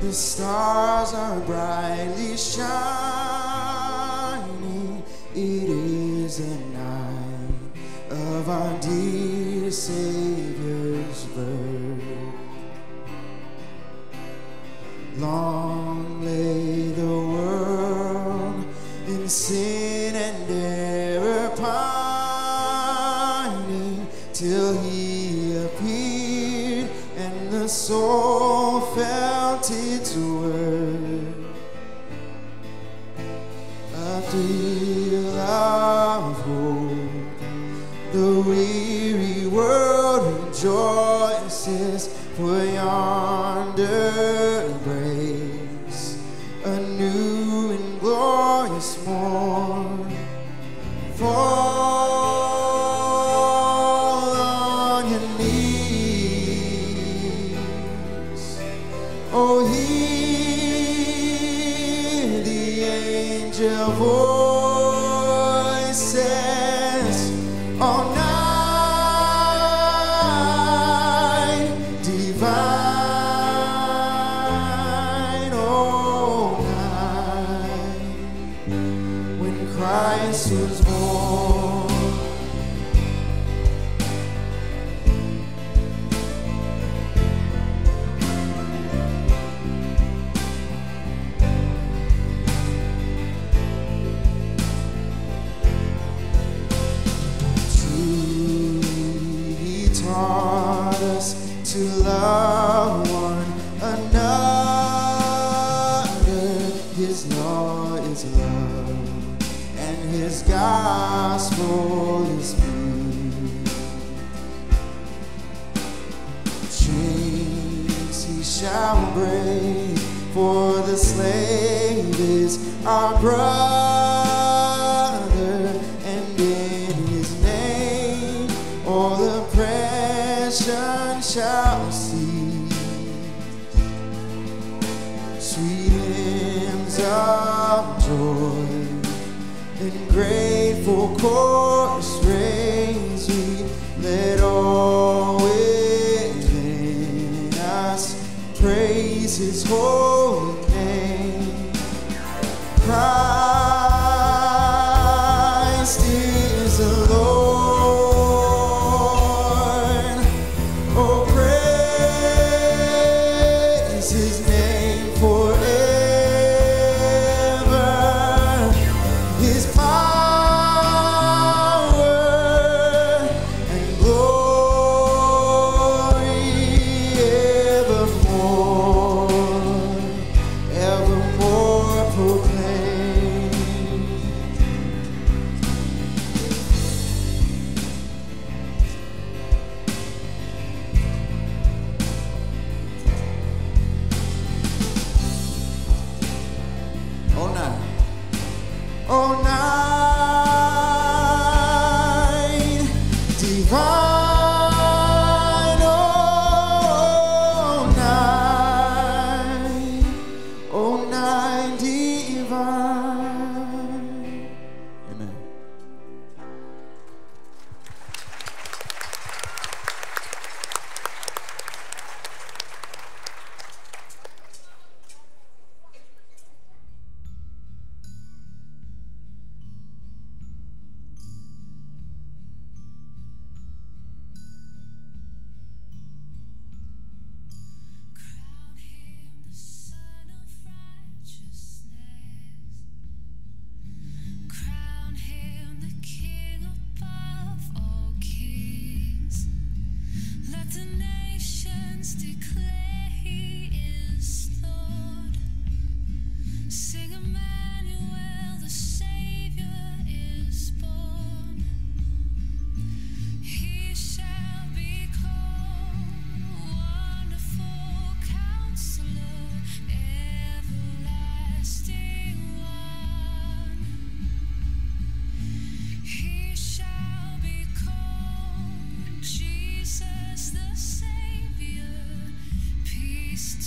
The stars are brightly shining. It is the night of our dear Savior's birth. Long lay the world in sin and error pining, till he appeared and the soul felt its worth. A thrill of hope, the weary world rejoices, for yonder breaks a new and glorious morn. Fall on your knees, oh, hear the angel voices all night. Christ was born. Truly he taught us to love one another. His law is love, his gospel is peace. Chains he shall break, for the slave is our brother, and in his name all oppression shall cease. Sweet hymns of joy in grateful chorus raise we, let all within us praise his holy name. Christ is the Lord, oh, praise his name forever. His power and glory evermore, evermore proclaim. Oh, now. Oh, nine divine, oh, nine divine. Amen. Jesus the Savior, peace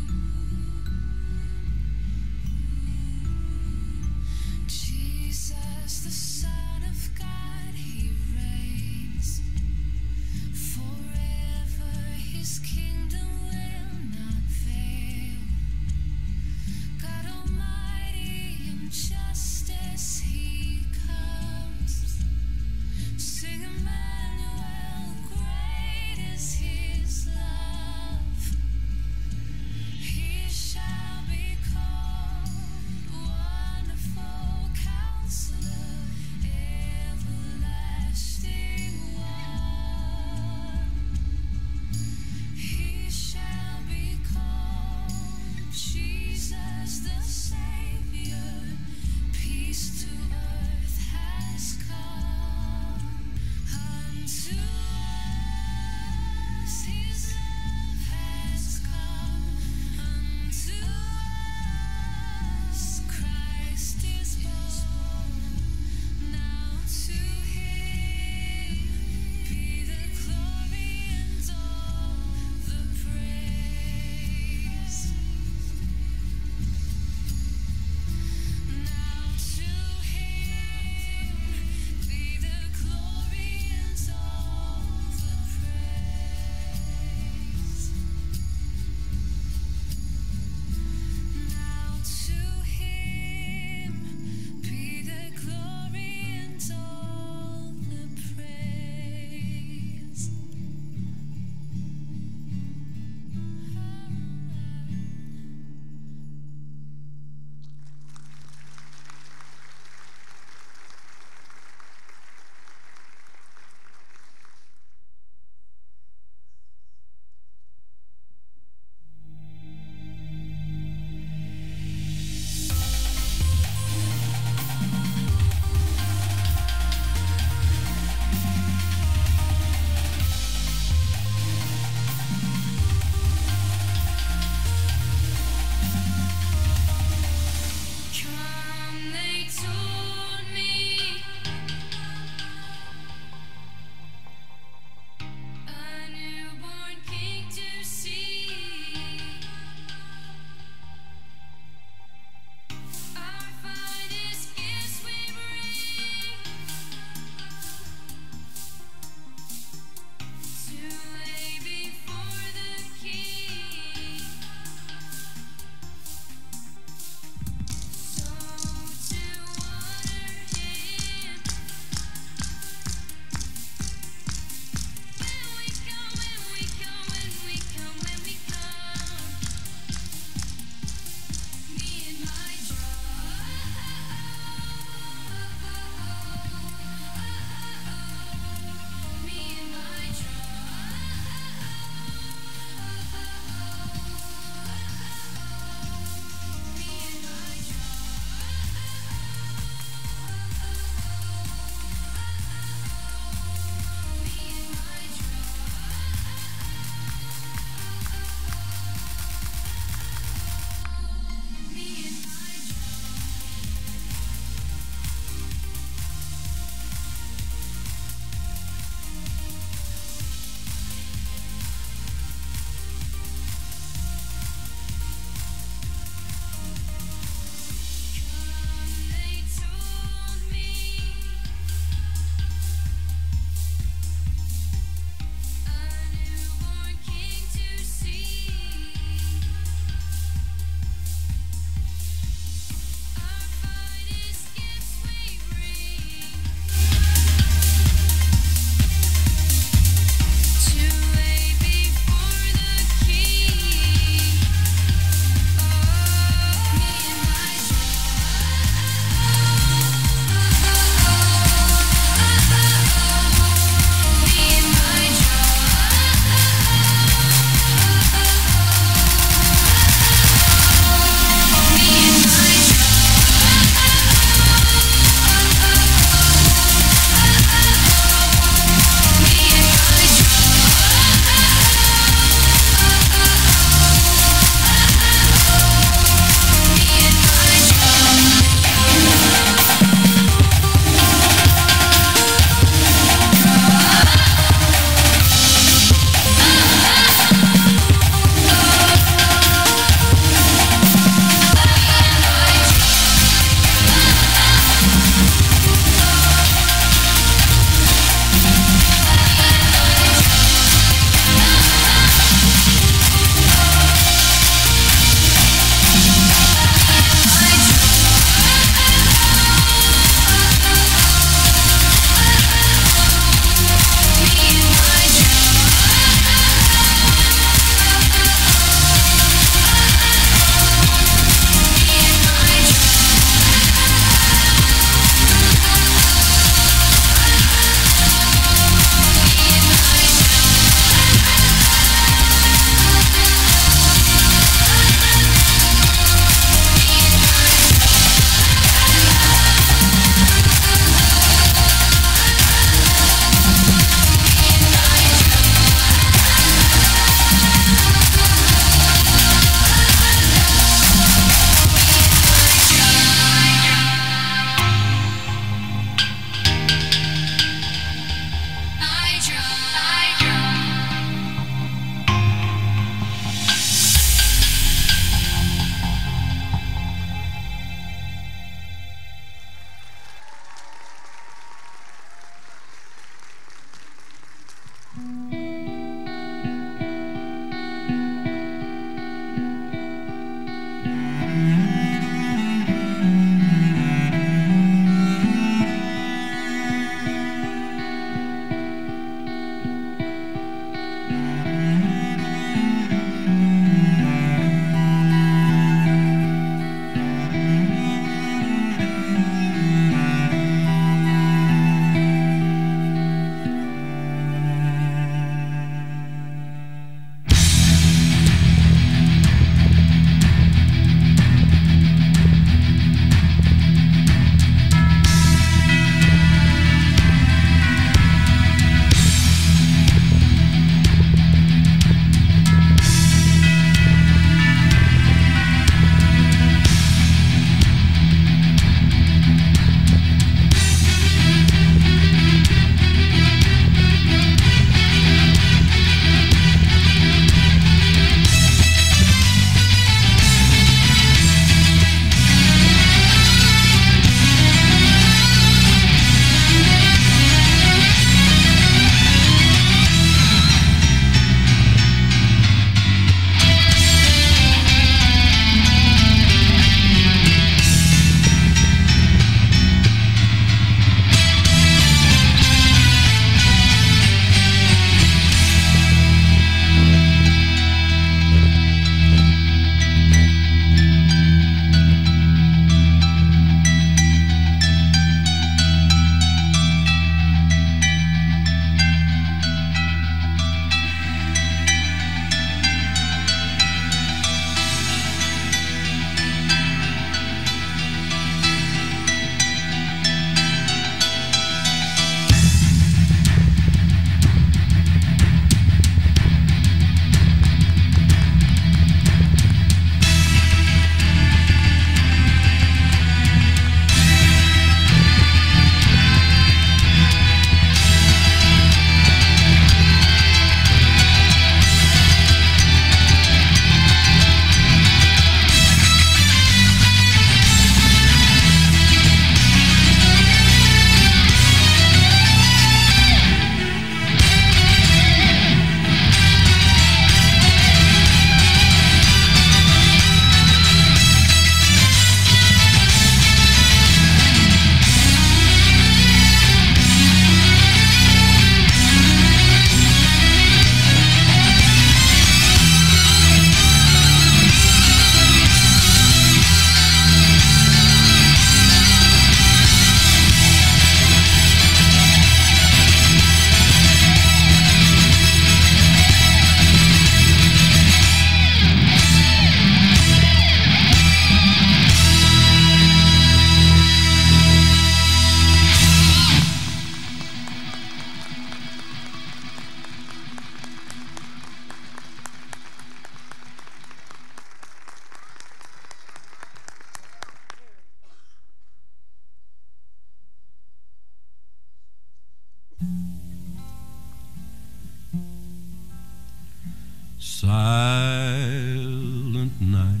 Silent night,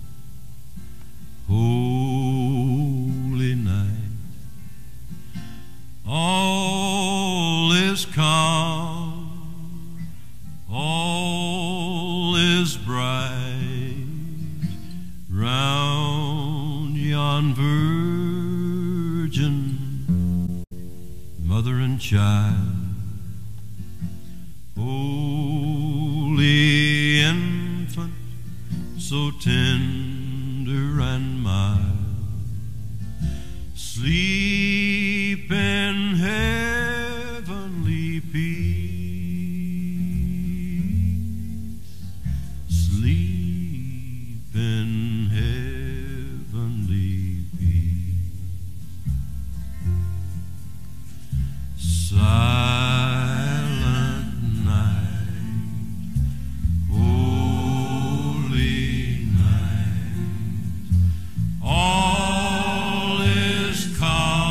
holy night, all is calm, all is bright round yon virgin, mother and child. Holy infant, so tender and mild, sleep in heavenly peace, sleep in heavenly peace. Silent night, holy night, all is calm.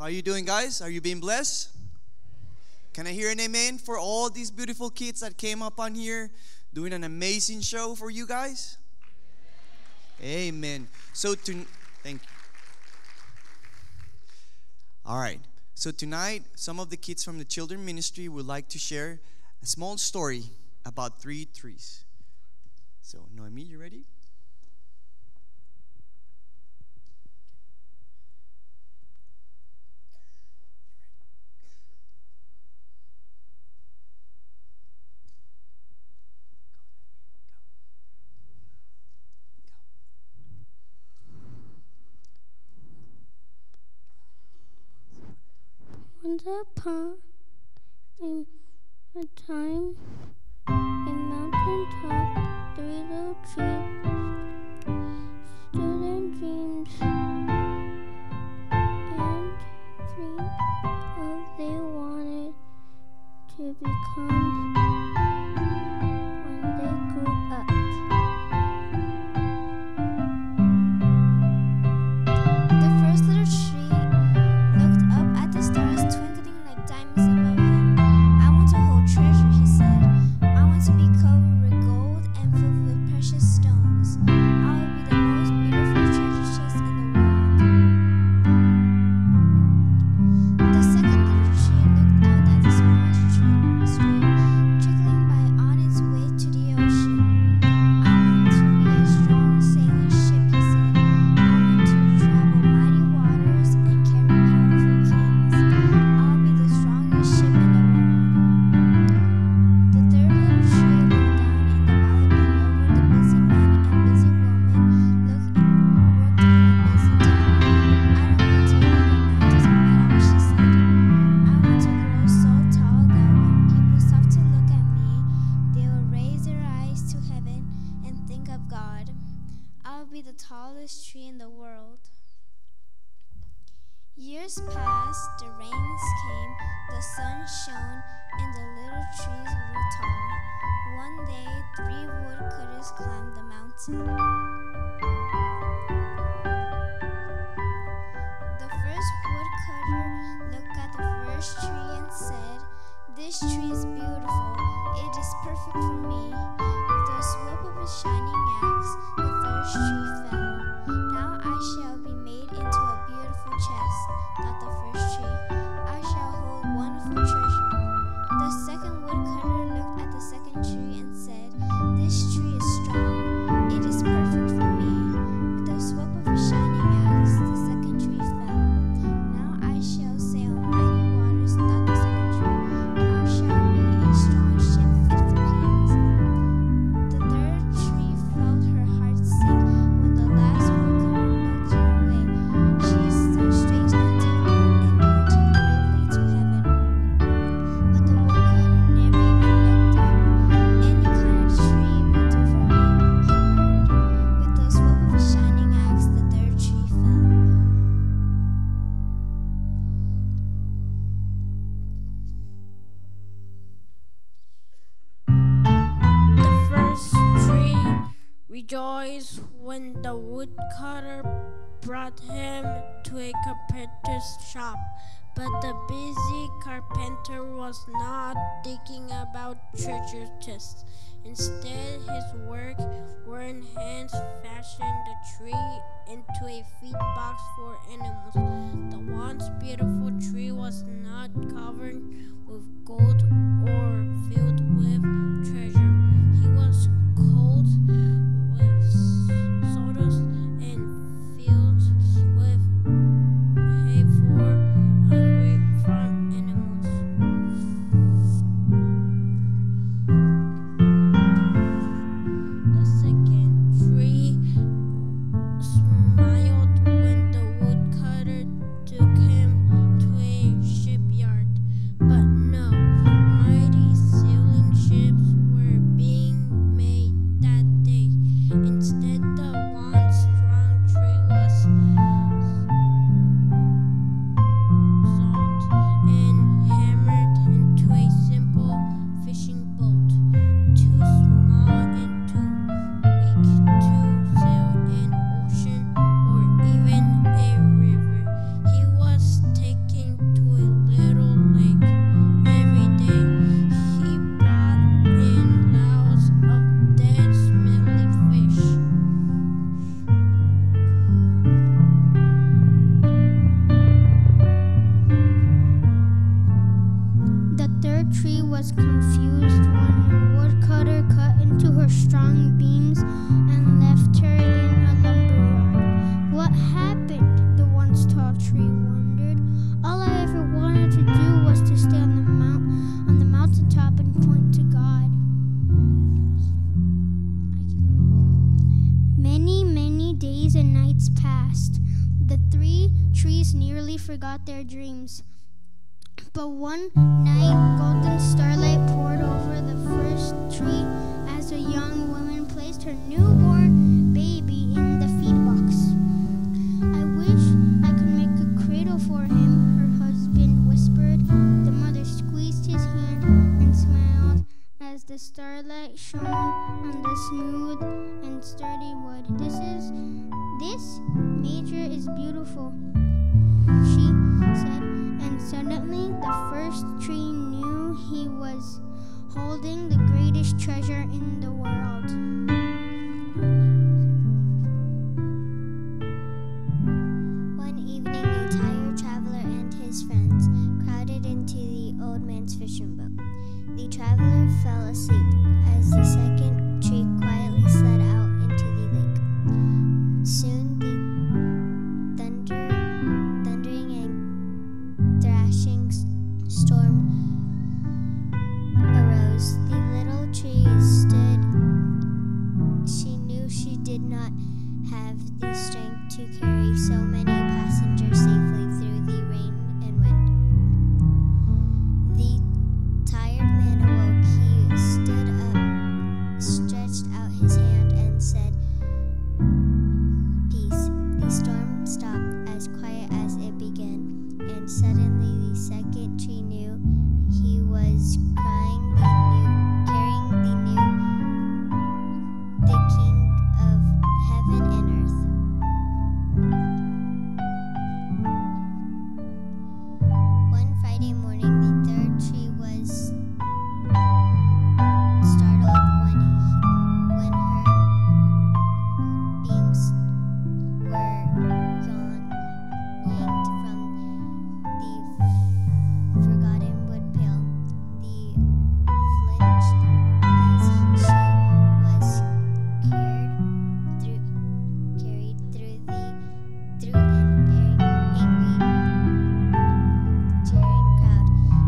How are you doing, guys? Are you being blessed? Can I hear an amen for all these beautiful kids that came up on here doing an amazing show for you guys? Amen. Thank you. All right. So tonight, some of the kids from the children ministry would like to share a small story about 3 trees. So, Noemi, you ready? Once upon a time, a mountain top, 3 little trees stood and dreamed of they wanted to become when they grew up. The first little tree looked up at the stars twinkling like diamonds above him. I want to hold treasure, he said. I want to be covered with gold and filled with precious stones. I will be the most beautiful treasure chest in the world. The second little tree looked out at the small stream trickling by on its way to the ocean. I want to be a strong sailing ship, he said. I want to travel mighty waters and carry powerful kings. I'll be the strongest ship in the world. The third little tree looked down in the valley below where the busy men and busy women worked in a busy town. I don't want to live in mountains or meadows, she said. I want to grow so tall that when people stop to look at me, they will raise their eyes to heaven and think of God. I'll be the tallest tree in the world. Years passed, the rains came, the sun shone, and the little trees grew tall. One day, 3 woodcutters climbed the mountain. The first woodcutter looked at the first tree and said, "This tree is beautiful. It is perfect for me." With a swoop of his shining axe, the third tree fell. "Now I shall be made into a beautiful chest," thought the first tree. "I shall hold wonderful treasure." The second woodcutter looked at the second tree and said, "This tree is strong. It is perfect for me." With a swoop of his shining axe, the second tree fell. "Now I shall sail mighty waters," thought the second tree. "I shall be a strong ship fit for kings." The third tree felt her heart sink when the last woodcutter looked her way. She stood straight and tall and pointed bravely to heaven. But the woodcutter never even looked up. "Any kind of tree will do for me," he murmured. With a swoop of his shining axe, the third tree fell. The first tree rejoiced when the woodcutter brought him to a carpenter's shop. But the busy carpenter was not thinking about treasure chests. Instead, his work were in hands fashioned the tree into a feed box for animals. The once beautiful tree was not covered with gold or filled with treasure. He was cold with sawdust and filled with hay for hungry farm animals. The second tree smiled when the woodcutter took him to a shipyard. But no, third tree was confused when the woodcutter cut into her strong beams and left her in a lumberyard. What happened? The once tall tree wondered. All I ever wanted to do was to stay on the mountaintop and point to God. Many days and nights passed. The three trees nearly forgot their dreams. But one night, golden starlight poured over the first tree as a young woman placed her newborn baby in the feed box. I wish I could make a cradle for him, her husband whispered. The mother squeezed his hand and smiled as the starlight shone on the smooth and sturdy wood. This Major is beautiful, she said, and suddenly the first tree knew he was holding the greatest treasure in the world. One evening, a tired traveler and his friends crowded into the old man's fishing boat. The traveler fell asleep as the second tree quietly slid out into the lake. Soon the thundering and thrashing storm arose. The little tree stood. She knew she did not have the strength to carry so many passengers safely through the rain and wind. The tired man awoke. He stood up, stretched out his hand, and said, "Peace." The storm stopped as quiet as it began, and suddenly the second tree knew he was carrying the King of heaven and earth. One Friday morning, the third tree was startled when her beams were yanked from the forgotten wood pail. The flinched as she was carried through an angry, cheering crowd.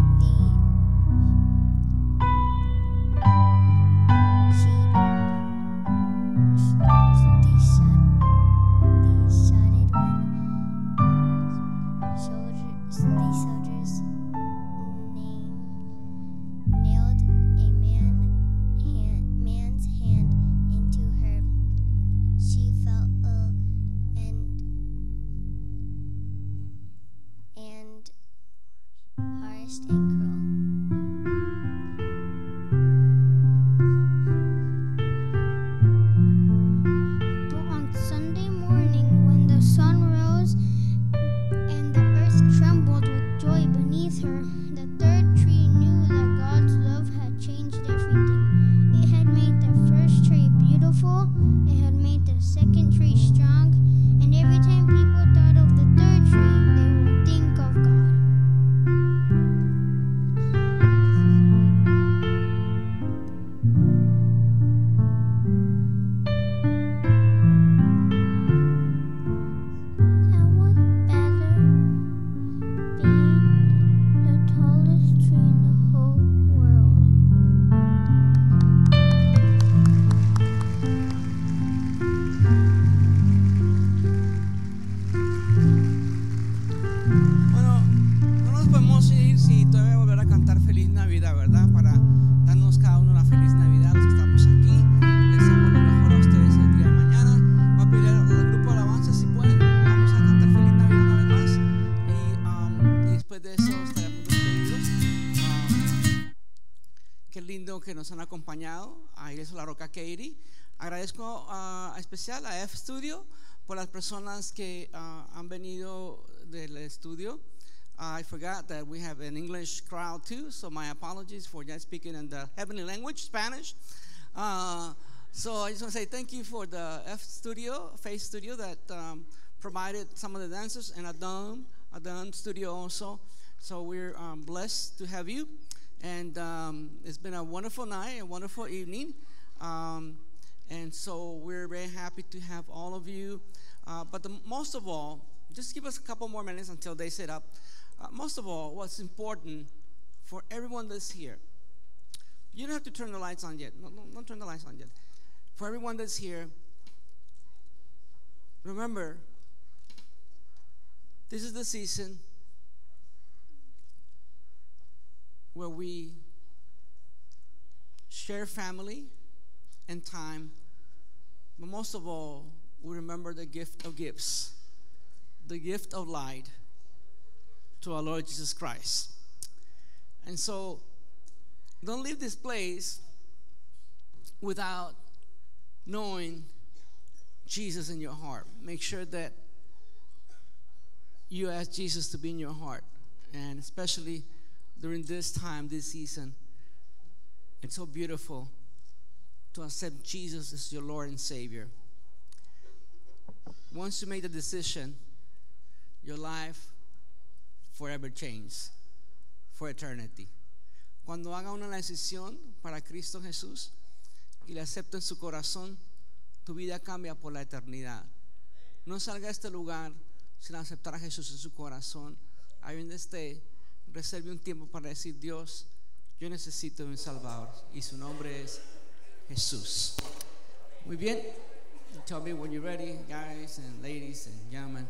The soldiers nailed a man's hand into her. She felt ill and harassed and cruel. But on Sunday morning, when the sun rose and the earth trembled with joy beneath her, the third tree knew that God's love had changed everything. It had made the first tree beautiful, it had made the second tree strong, and every time people thought of the third tree, they would think of God. And what better being the tallest tree in the whole world? Bueno, no nos podemos ir si todavía volver a cantar Feliz Navidad, ¿verdad? Para darnos cada uno una feliz Navidad, los que estamos aquí. Les deseamos lo mejor a ustedes el día de mañana. Voy a pedir al grupo de alabanza si pueden. Vamos a cantar Feliz Navidad una vez más. Y después de eso estaremos despedidos. Qué lindo que nos han acompañado a Iglesia La Roca Katy. Agradezco especial a F Studio por las personas que han venido del estudio. I forgot that we have an English crowd too, so my apologies for not speaking in the heavenly language, Spanish. So I just want to say thank you for the Faith Studio that provided some of the dancers, and Adon Studio also. So we're blessed to have you. And it's been a wonderful night, a wonderful evening. And so we're very happy to have all of you. But most of all, just give us a couple more minutes until they sit up. Most of all, what's important for everyone that's here, you don't have to turn the lights on yet. No, don't turn the lights on yet. For everyone that's here, remember, this is the season where we share family and time, but most of all, we remember the gift of gifts, the gift of light to our Lord Jesus Christ. And so, don't leave this place without knowing Jesus in your heart. Make sure that you ask Jesus to be in your heart, and especially during this time, this season, it's so beautiful to accept Jesus as your Lord and Savior. Once you make the decision, your life forever changes for eternity. Cuando haga una decisión para Cristo Jesús y le acepta en su corazón, tu vida cambia por la eternidad. No salga de este lugar sin aceptar a Jesús en su corazón. Ahí donde esté, reserve un tiempo para decir: Dios, yo necesito un Salvador, y su nombre es Jesús. Muy bien. Tell me when you're ready, guys and ladies and gentlemen.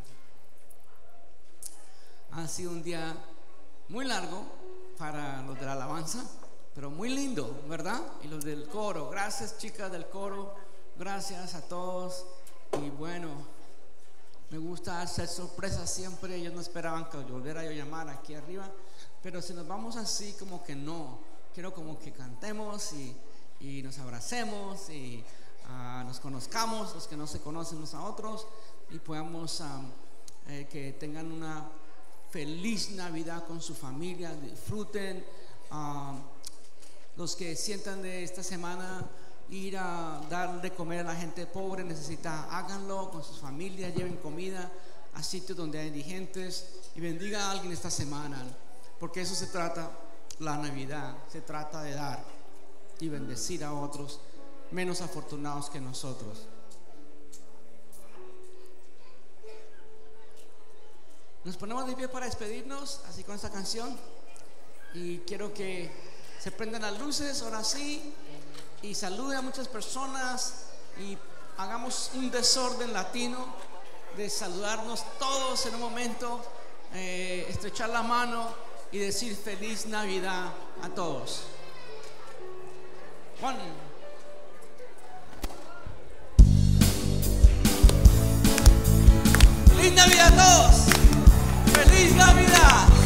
Ha sido un día muy largo para los de la alabanza, pero muy lindo, ¿verdad? Y los del coro, gracias chicas del coro, gracias a todos. Y bueno, me gusta hacer sorpresas siempre. Ellos no esperaban que volviera yo a llamar aquí arriba, pero si nos vamos así, como que no. Quiero como que cantemos y nos abracemos y nos conozcamos, los que no se conocen unos a otros, y podamos que tengan una feliz Navidad con su familia, disfruten. Los que sientan de esta semana ir a dar de comer a la gente pobre, háganlo con sus familias, lleven comida a sitios donde hay indigentes y bendiga a alguien esta semana, porque eso se trata la Navidad, se trata de dar y bendecir a otros menos afortunados que nosotros. Nos ponemos de pie para despedirnos, así con esta canción, y quiero que se prendan las luces, ahora sí, y saluden a muchas personas y hagamos un desorden latino de saludarnos todos en un momento, estrechar la mano y decir feliz Navidad a todos. One. ¡Feliz Navidad a todos! ¡Feliz Navidad!